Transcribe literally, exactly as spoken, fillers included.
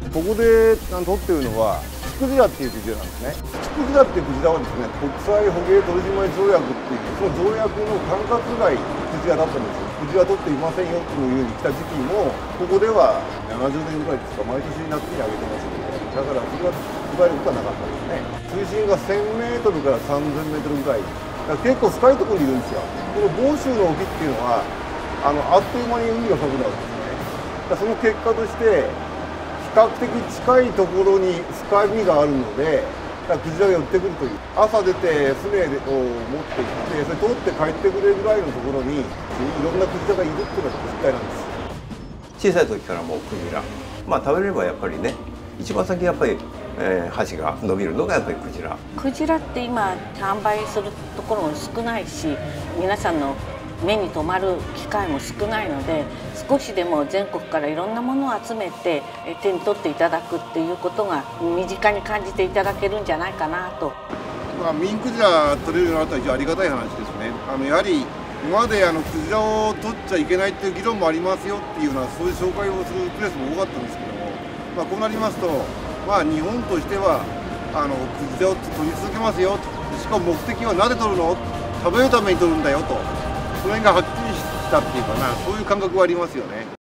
ここで取ってるのはツクジラっていうクジラなんですね。ツクジラっていうクジラはですね、国際捕鯨取締条約っていうその条約の管轄外クジラだったんですよ。クジラ取っていませんよっていうふうに来た時期も、ここではななじゅうねんぐらいですか、毎年夏に上げてますので、だからそれは捉えることはなかったですね。水深がせんメートルからさんぜんメートルぐらい、だから結構深いところにいるんですよ。この房州の沖っていうのはあのあっという間に海が深くなるんですね。だからその結果として比較的近いところに深みがあるので、だからクジラが寄ってくるという、朝出て船を持って行ってそれ取って帰ってくれるぐらいのところにいろんなクジラがいるっていうのが実態なんです。 小さい時からもうクジラ、まあ食べれればやっぱりね、一番先やっぱり、えー、箸が伸びるのがやっぱりクジラ。 クジラって今販売するところも少ないし、皆さんの目に留まる機会も少ないので、少しでも全国からいろんなものを集めて手に取っていただくっていうことが身近に感じていただけるんじゃないかなと。 まあ、ミンクジラ取れるようになったら非常にありがたい話ですね。あのやはり今まであのクジラを取っちゃいけないっていう議論もありますよっていうようなそういう紹介をするプレスも多かったんですけども、まあ、こうなりますと、まあ、日本としてはあのクジラを取り続けますよと、しかも目的はなぜ取るの、食べるために取るんだよと、その辺がはっきりしたっていうかな、そういう感覚はありますよね。